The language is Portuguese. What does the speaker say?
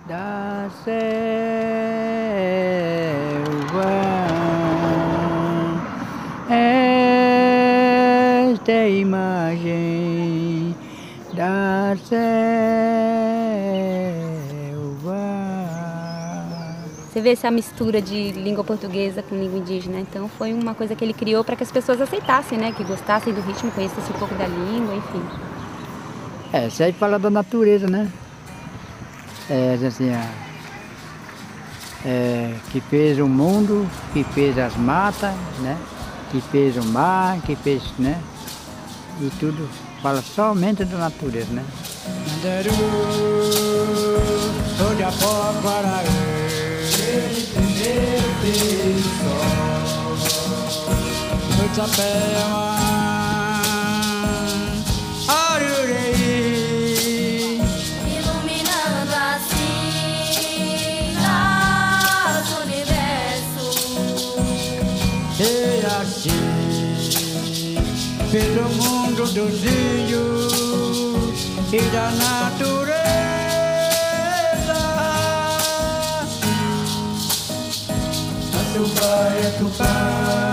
Da selva, esta imagem da selva. Você vê essa mistura de língua portuguesa com língua indígena, então foi uma coisa que ele criou para que as pessoas aceitassem, né? Que gostassem do ritmo, conhecessem um pouco da língua, enfim. Isso aí fala da natureza, né? Assim, que fez o mundo, que fez as matas, né? Que fez o mar, que fez, né? E tudo fala somente da natureza, né? Iluminando assim nosso universo. E assim fez o mundo dos índios e da natureza. A Tupá é Tupá.